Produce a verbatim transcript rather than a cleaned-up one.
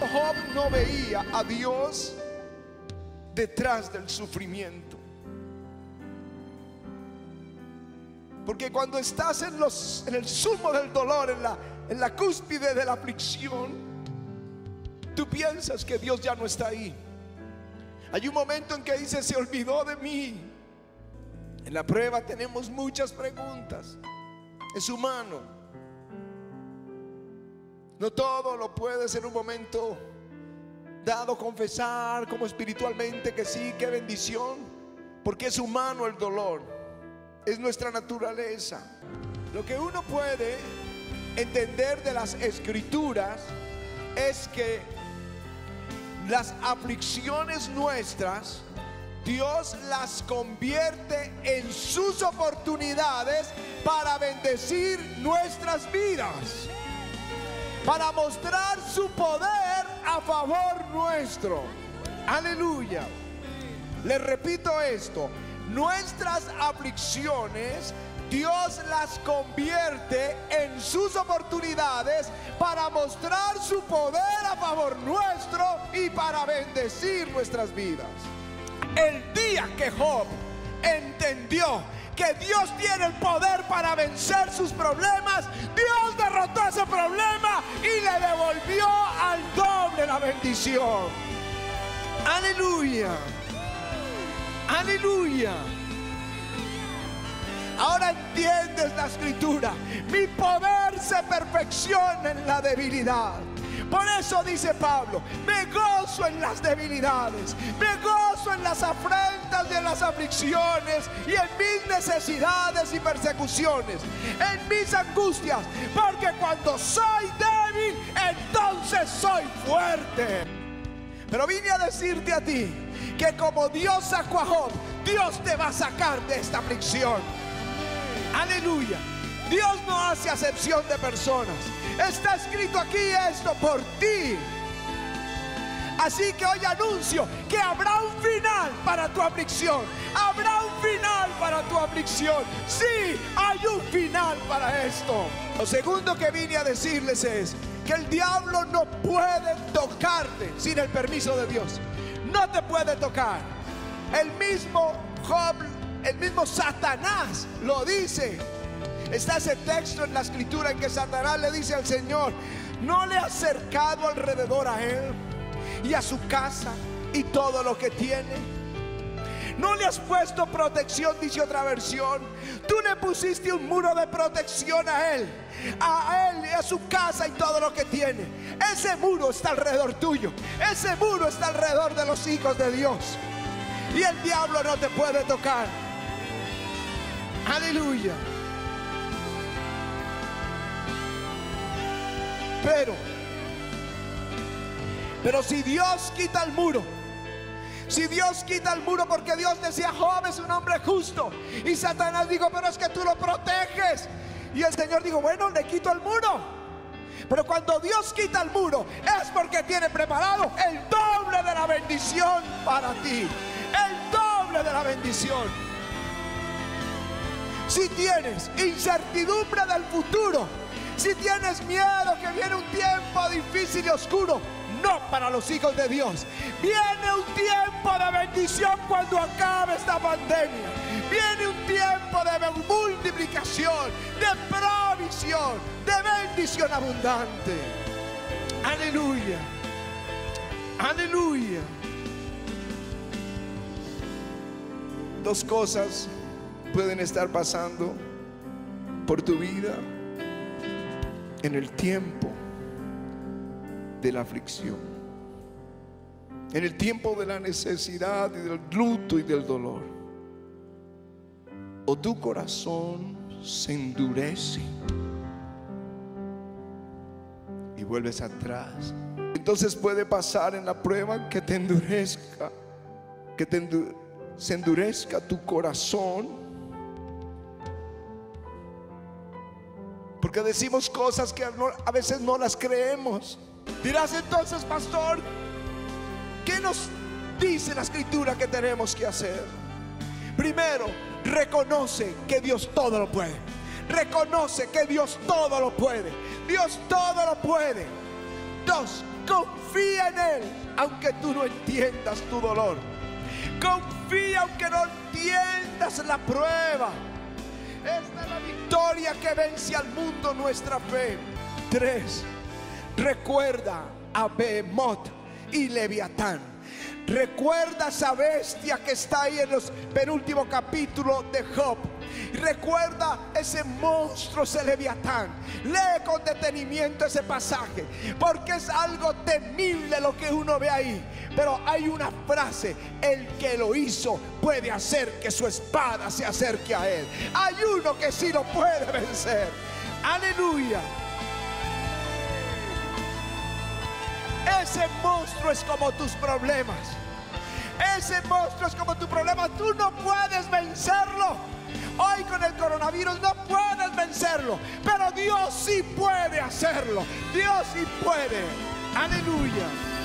Job no veía a Dios detrás del sufrimiento. Porque cuando estás en, los, en el sumo del dolor, en la, en la cúspide de la aflicción, tú piensas que Dios ya no está ahí. Hay un momento en que dice: se olvidó de mí. En la prueba tenemos muchas preguntas. Es humano. No todo lo puedes en un momento dado confesar, como espiritualmente que sí, qué bendición, porque es humano el dolor, es nuestra naturaleza. Lo que uno puede entender de las escrituras es que las aflicciones nuestras, Dios las convierte en sus oportunidades para bendecir nuestras vidas, para mostrar su poder a favor nuestro. Aleluya. Les repito esto: nuestras aflicciones Dios las convierte en sus oportunidades para mostrar su poder a favor nuestro y para bendecir nuestras vidas. El día que Job entendió que Dios tiene el poder para vencer sus problemas, Dios derrotó ese problema y le devolvió al doble la bendición. Aleluya. Aleluya. Ahora entiendes la escritura: mi poder se perfecciona en la debilidad. Por eso dice Pablo: me gozo en las debilidades, me gozo en las afrentas y en las aflicciones y en mis necesidades y persecuciones, en mis angustias, porque cuando soy débil, entonces soy fuerte. Pero vine a decirte a ti que como Dios sacó a Job, Dios te va a sacar de esta aflicción. Aleluya. Dios no hace acepción de personas. Está escrito aquí esto por ti. Así que hoy anuncio que habrá un final para tu aflicción. Habrá un final para tu aflicción. Sí, hay un final para esto. Lo segundo que vine a decirles es que el diablo no puede tocarte sin el permiso de Dios. No te puede tocar. El mismo Job, el mismo Satanás lo dice. Está ese texto en la escritura en que Satanás le dice al Señor: ¿no le has cercado alrededor a él y a su casa y todo lo que tiene? ¿No le has puesto protección? Dice otra versión. Tú le pusiste un muro de protección a él, a él y a su casa y todo lo que tiene. Ese muro está alrededor tuyo. Ese muro está alrededor de los hijos de Dios. Y el diablo no te puede tocar. Aleluya. Pero, pero si Dios quita el muro, si Dios quita el muro, porque Dios decía: Job es un hombre justo, y Satanás dijo: pero es que tú lo proteges. Y el Señor dijo: bueno, le quito el muro. Pero cuando Dios quita el muro, es porque tiene preparado el doble de la bendición para ti. El doble de la bendición. Si tienes incertidumbre del futuro, si tienes miedo que viene un tiempo difícil y oscuro, no para los hijos de Dios. Viene un tiempo de bendición cuando acabe esta pandemia. Viene un tiempo de multiplicación, de provisión, de bendición abundante. Aleluya. Aleluya. Dos cosas pueden estar pasando por tu vida en el tiempo de la aflicción, en el tiempo de la necesidad y del luto y del dolor. O tu corazón se endurece y vuelves atrás. Entonces puede pasar en la prueba que te endurezca, que te endu- se endurezca tu corazón, porque decimos cosas que a veces no las creemos. Dirás entonces: pastor, ¿qué nos dice la escritura que tenemos que hacer? Primero, reconoce que Dios todo lo puede. Reconoce que Dios todo lo puede. Dios todo lo puede. Dos, confía en Él, aunque tú no entiendas tu dolor. Confía aunque no entiendas la prueba. Esta es la victoria que vence al mundo, nuestra fe. Tres, recuerda a Behemoth y Leviatán. Recuerda esa bestia que está ahí en los penúltimos capítulos de Job. Recuerda ese monstruo, ese Leviatán. Lee con detenimiento ese pasaje, porque es algo temible lo que uno ve ahí. Pero hay una frase: el que lo hizo puede hacer que su espada se acerque a él. Hay uno que sí lo puede vencer. Aleluya. Ese monstruo es como tus problemas. Ese monstruo es como tu problema. Tú no puedes vencerlo. Hoy con el coronavirus no puedes vencerlo, pero Dios sí puede hacerlo. Dios sí puede. Aleluya.